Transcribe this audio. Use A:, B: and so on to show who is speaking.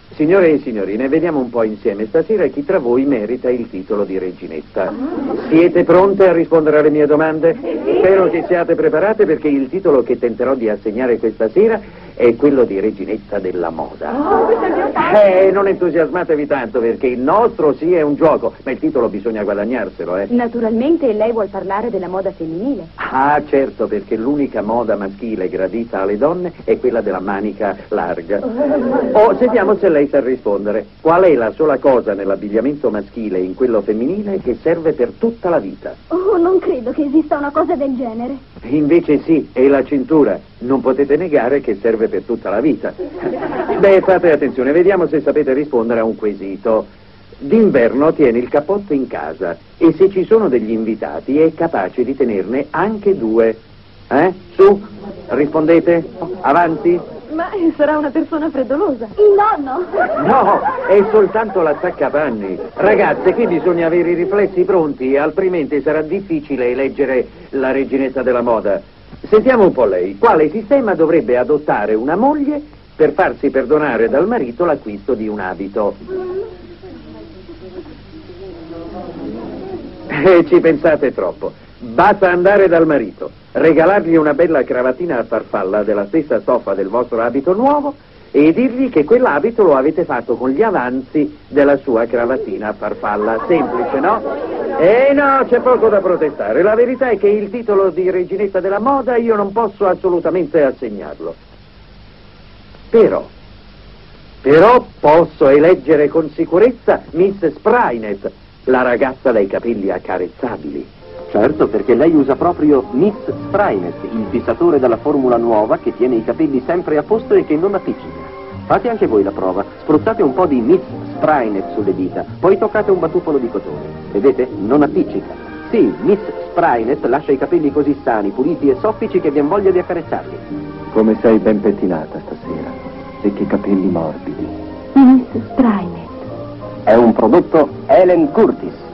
A: Signore e signorine, vediamo un po' insieme stasera chi tra voi merita il titolo di reginetta. Siete pronte a rispondere alle mie domande? Spero che siate preparate perché il titolo che tenterò di assegnare questa sera è quello di reginetta della moda. Non entusiasmatevi tanto perché il nostro sì è un gioco, ma il titolo bisogna guadagnarselo,
B: Naturalmente lei vuol parlare della moda femminile.
A: Ah, certo, perché l'unica moda maschile gradita alle donne è quella della manica larga. Sentiamo se lei sa rispondere. Qual è la sola cosa nell'abbigliamento maschile e in quello femminile che serve per tutta la vita?
C: Oh, non credo che esista una cosa del genere.
A: Invece sì, è la cintura. Non potete negare che serve per tutta la vita. Beh, fate attenzione, vediamo se sapete rispondere a un quesito. D'inverno tiene il cappotto in casa e se ci sono degli invitati è capace di tenerne anche 2. Su, rispondete, avanti.
B: Ma sarà una persona freddolosa.
C: Il nonno.
A: No, è soltanto l'attaccapanni. Ragazze, qui bisogna avere i riflessi pronti, altrimenti sarà difficile eleggere la reginetta della moda. Sentiamo un po' lei, quale sistema dovrebbe adottare una moglie per farsi perdonare dal marito l'acquisto di un abito? Ci pensate troppo. Basta andare dal marito, regalargli una bella cravatina a farfalla della stessa stoffa del vostro abito nuovo e dirgli che quell'abito lo avete fatto con gli avanzi della sua cravatina a farfalla. Semplice, no? No, c'è poco da protestare. La verità è che il titolo di reginetta della moda io non posso assolutamente assegnarlo. Però posso eleggere con sicurezza Miss Sprainet, la ragazza dai capelli accarezzabili.
D: Certo, perché lei usa proprio Miss Sprainet, il fissatore della formula nuova che tiene i capelli sempre a posto e che non appiccica. Fate anche voi la prova, spruzzate un po' di Miss Sprainet sulle dita, poi toccate un batuffolo di cotone. Vedete? Non appiccica. Sì, Miss Sprainet lascia i capelli così sani, puliti e soffici che vi han voglia di accarezzarli.
E: Come sei ben pettinata stasera, e che capelli morbidi.
C: Miss Sprainet.
D: È un prodotto Helen Curtis.